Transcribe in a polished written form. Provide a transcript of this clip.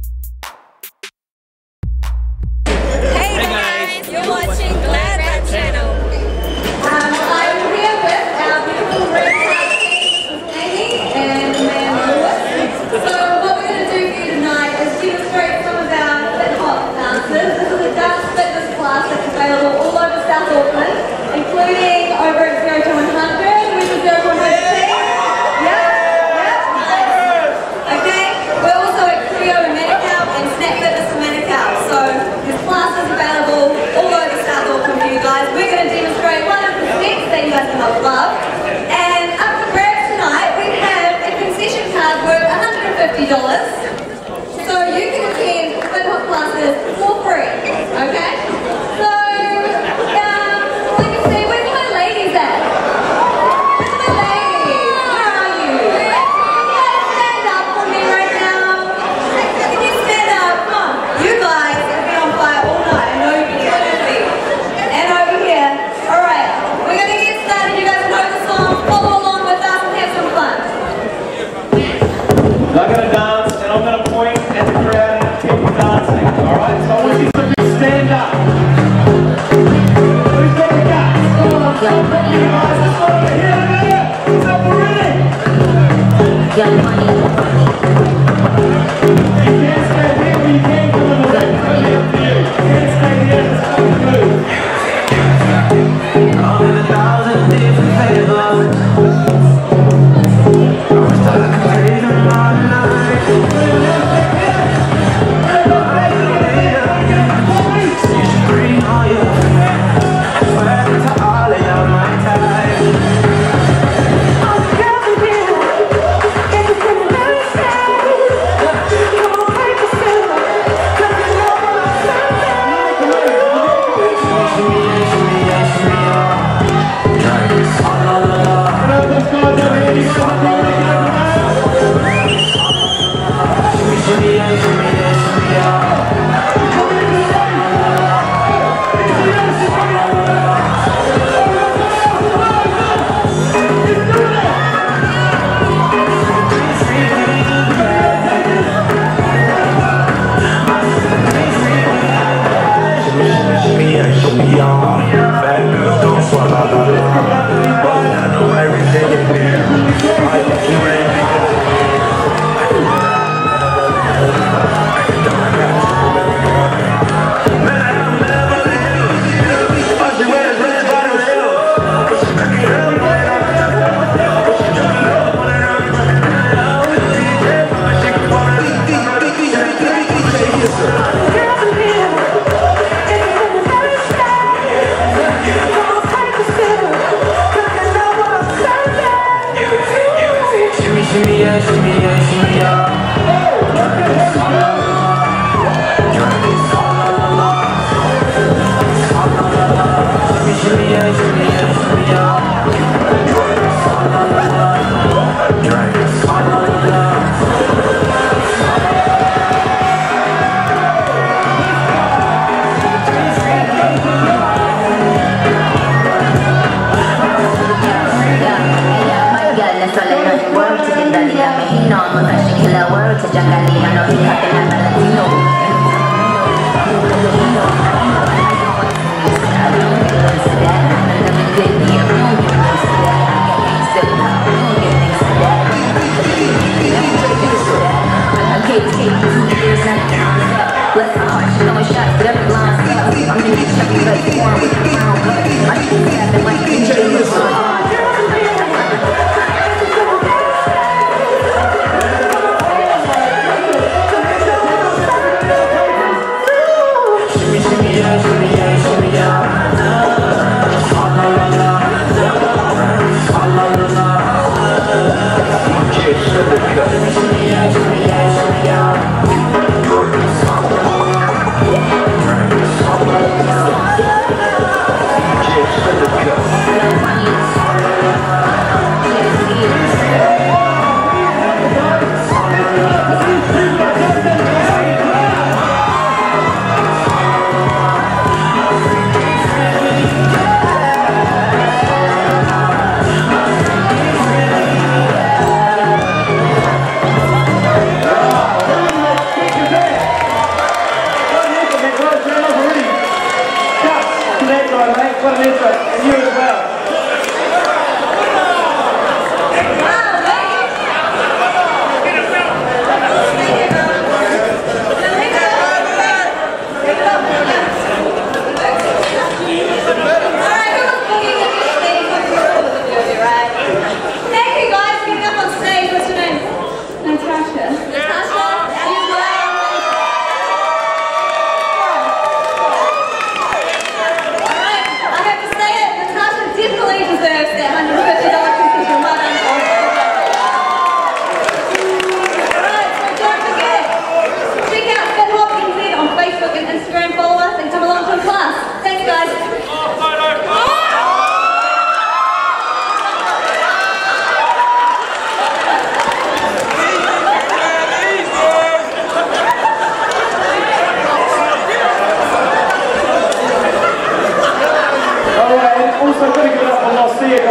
Hey guys, you're watching GladrapChannel. I'm here with our beautiful red team, Amy and Manurewa. So what we're going to do for you tonight is demonstrate some of our hip-hop dances. This is a dance fitness class that's available all over South Auckland, including over at 0 to 100. Where's the 0 to 100 team? Okay, we're also at Creo and Manukau and Snap Fitness and Manukau. So this class is available all over South Auckland for you guys. We're going to demonstrate one of the steps that you guys can love. And up for grabs tonight, we have a concession card worth $150. So you can attend hip-hop classes for free. Okay? So, let me see, where's my ladies at? Where's my ladies? Where are you? Can you guys stand up for me right now? Can you stand up? Come on. You guys have been on fire all night. I know you can see. And over here. Alright, we're going to get started. You guys know the song. Follow along with us and have some fun. I'm going to dance and I'm going to point at the crowd and keep dancing. Alright, so I want you to stand up. Who's got the guts? You guys, let's go over here. Is that ready? You can't stay here, but you can come in the ring. It's only up to you. You can't stay here, it's up to you. Come in 1,000 different flavors. I was stuck craving my life. You should bring all your friends. Swear to all of y'all my time. I'm coming here. It's been very sad. Come on, make it simple. 'Cause you know what I'm saying. Shimmy, also going to give it up for Sonjia